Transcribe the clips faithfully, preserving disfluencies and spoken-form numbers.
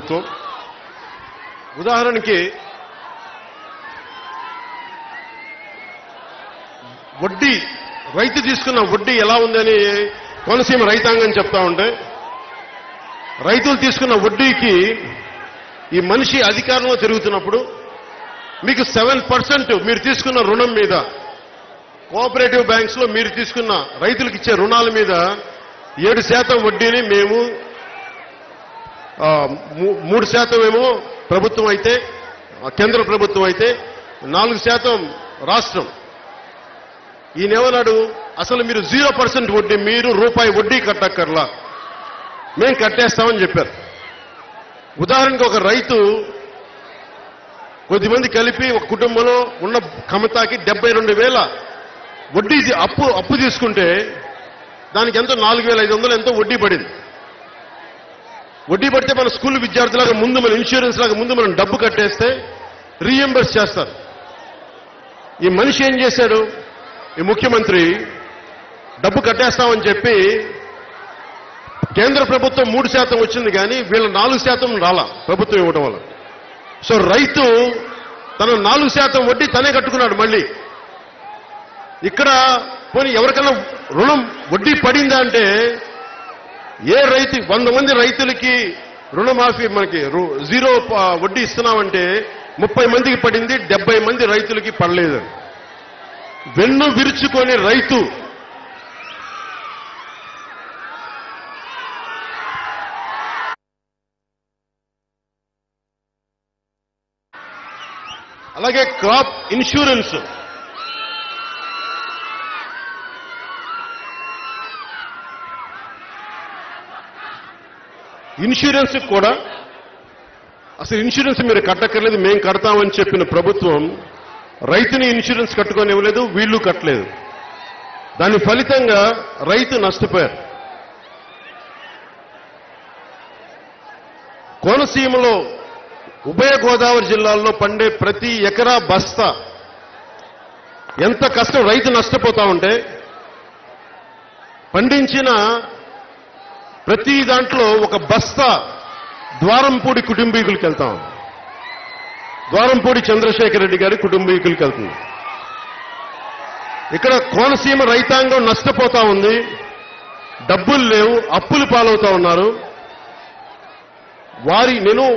ప్రభుత్వం. ఉదాహరణకి వడ్డీ, రైతు తీసుకున్న వడ్డీ ఎలా ఉందని కోనసీమ రైతాంగం చెప్తా ఉంటే, రైతులు తీసుకున్న వడ్డీకి ఈ మనిషి అధికారంలో తిరుగుతున్నప్పుడు మీకు సెవెన్ పర్సెంట్ మీరు తీసుకున్న రుణం మీద, కోఆపరేటివ్ బ్యాంక్స్ లో మీరు తీసుకున్న రైతులకు ఇచ్చే రుణాల మీద ఏడు శాతం వడ్డీని మేము, మూడు శాతం ఏమో ప్రభుత్వం అయితే, కేంద్ర ప్రభుత్వం అయితే, నాలుగు శాతం రాష్ట్రం. ఈయనేమన్నాడు, అసలు మీరు జీరో పర్సెంట్ వడ్డీ, మీరు రూపాయి వడ్డీ కట్టక్కర్లా, మేము కట్టేస్తామని చెప్పారు. ఉదాహరణకు ఒక రైతు కొద్దిమంది కలిపి ఒక కుటుంబంలో ఉన్న కమతాకి డెబ్బై రెండు వేల వడ్డీ అప్పు అప్పు తీసుకుంటే దానికి ఎంతో నాలుగు వేల ఐదు వందలు ఎంతో వడ్డీ పడింది. వడ్డీ పడితే మన స్కూల్ విద్యార్థులాగా ముందు మన ఇన్సూరెన్స్ లాగా ముందు మనం డబ్బు కట్టేస్తే రీఎంబర్స్ చేస్తారు. ఈ మనిషి ఏం చేశాడు, ఈ ముఖ్యమంత్రి డబ్బు కట్టేస్తామని చెప్పి కేంద్ర ప్రభుత్వం మూడు శాతం వచ్చింది కానీ వీళ్ళ నాలుగు శాతం రాలా ప్రభుత్వం ఇవ్వడం వల్ల. సో రైతు తన నాలుగు శాతం వడ్డీ తనే కట్టుకున్నాడు. మళ్ళీ ఇక్కడ పోనీ ఎవరికైనా రుణం వడ్డీ పడిందా అంటే, ఏ రైతు వంద మంది రైతులకి రుణమాఫీ మనకి జీరో వడ్డీ ఇస్తున్నామంటే ముప్పై మందికి పడింది, డెబ్బై మంది రైతులకి పడలేదు. వెన్ను విరుచుకొని రైతు అలాగే క్రాప్ ఇన్సూరెన్స్, ఇన్సూరెన్స్ కూడా అసలు ఇన్సూరెన్స్ మీరు కట్టక్కర్లేదు, మేము కడతామని చెప్పిన ప్రభుత్వం రైతుని ఇన్సూరెన్స్ కట్టుకొని ఇవ్వలేదు, వీళ్ళు కట్టలేదు. దాని ఫలితంగా రైతు నష్టపోయారు. కోనసీమలో ఉభయ గోదావరి జిల్లాల్లో పండే ప్రతి ఎకరా బస్తా ఎంత కష్టం, రైతు నష్టపోతా ఉంటే పండించిన ప్రతి దాంట్లో ఒక బస్తా ద్వారంపూడి కుటుంబీకులకి వెళ్తాం. ద్వారంపూడి చంద్రశేఖర్ రెడ్డి గారి కుటుంబీకులకి వెళ్తుంది. ఇక్కడ కోనసీమ రైతాంగం నష్టపోతా ఉంది, డబ్బులు లేవు, అప్పులు పాలవుతా ఉన్నారు. వారి నేను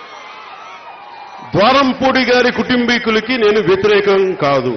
ద్వారంపూడి గారి కుటుంబీకులకి నేను వ్యతిరేకం కాదు.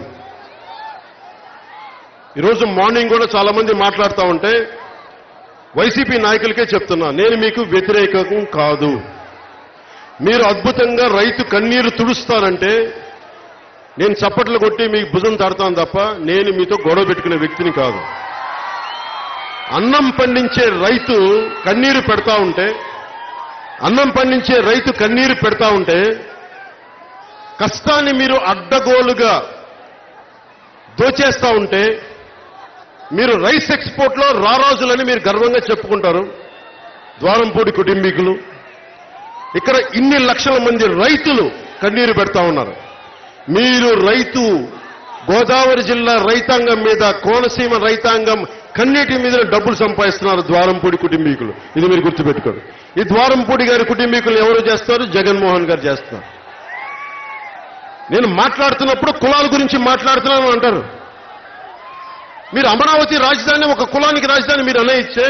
ఈరోజు మార్నింగ్ కూడా చాలా మంది మాట్లాడుతూ ఉంటే వైసీపీ నాయకులకే చెప్తున్నా, నేను మీకు వ్యతిరేకం కాదు. మీరు అద్భుతంగా రైతు కన్నీరు తుడుస్తారంటే నేను చప్పట్లు కొట్టి మీకు భుజం తడతాను తప్ప నేను మీతో గొడవ పెట్టుకునే వ్యక్తిని కాదు. అన్నం పండించే రైతు కన్నీరు పెడతా ఉంటే అన్నం పండించే రైతు కన్నీరు పెడతా ఉంటే కష్టాన్ని మీరు అడ్డగోలుగా దోచేస్తా ఉంటే మీరు రైస్ ఎక్స్పోర్ట్లో రారాజులని మీరు గర్వంగా చెప్పుకుంటారు ద్వారంపూడి కుటుంబీకులు. ఇక్కడ ఇన్ని లక్షల మంది రైతులు కన్నీరు పెడతా ఉన్నారు. మీరు రైతు గోదావరి జిల్లా రైతాంగం మీద, కోనసీమ రైతాంగం కన్నీటి మీద డబ్బులు సంపాదిస్తున్నారు ద్వారంపూడి కుటుంబీకులు. ఇది మీరు గుర్తుపెట్టుకోండి. ఈ ద్వారంపూడి గారి కుటుంబీకులు ఎవరు చేస్తారు? జగన్మోహన్ గారు చేస్తున్నారు. నేను మాట్లాడుతున్నప్పుడు కులాల గురించి మాట్లాడుతున్నాను అంటారు. మీరు అమరావతి రాజధాని ఒక కులానికి రాజధాని మీరు అనేయచ్చే,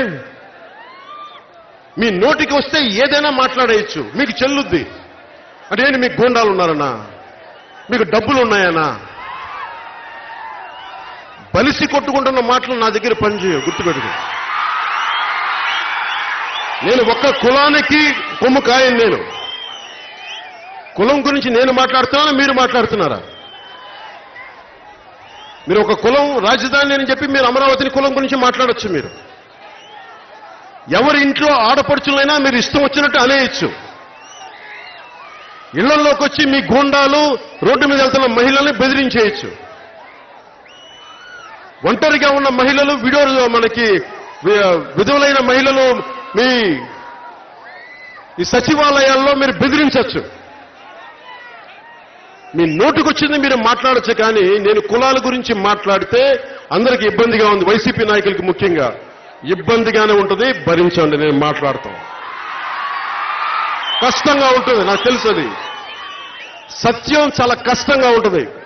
మీ నోటికి వస్తే ఏదైనా మాట్లాడేయచ్చు, మీకు చెల్లుద్ది. అంటే ఏంటి, మీకు గూండాలు ఉన్నారన్నా, మీకు డబ్బులు ఉన్నాయనా? బలిసి కొట్టుకుంటున్న మాటలు నా దగ్గర పనిచేయవు, గుర్తుపెట్టుకో. నేను ఒక్క కులానికి కొమ్ము కాయను. నేను కులం గురించి నేను మాట్లాడుతున్నానా, మీరు మాట్లాడుతున్నారా? మీరు ఒక కులం రాజధాని అని చెప్పి మీరు అమరావతిని కులం గురించి మాట్లాడొచ్చు. మీరు ఎవరి ఇంట్లో ఆడపడుచులైనా మీరు ఇష్టం వచ్చినట్టు అనేయచ్చు. ఇళ్లలోకి వచ్చి మీ గూండాలు రోడ్డు మీద వెళ్తున్న మహిళల్ని బెదిరించేయచ్చు. ఒంటరిగా ఉన్న మహిళలు, విడో మనకి విధులైన మహిళలు మీ ఈ సచివాలయాల్లో మీరు బెదిరించవచ్చు. మీ నోటుకొచ్చింది మీరు మాట్లాడచ్చు. కానీ నేను కులాల గురించి మాట్లాడితే అందరికీ ఇబ్బందిగా ఉంది, వైసీపీ నాయకులకి ముఖ్యంగా ఇబ్బందిగానే ఉంటుంది. భరించండి, నేను మాట్లాడతాం. కష్టంగా ఉంటుంది, నాకు తెలుసు అది. సత్యం చాలా కష్టంగా ఉంటుంది.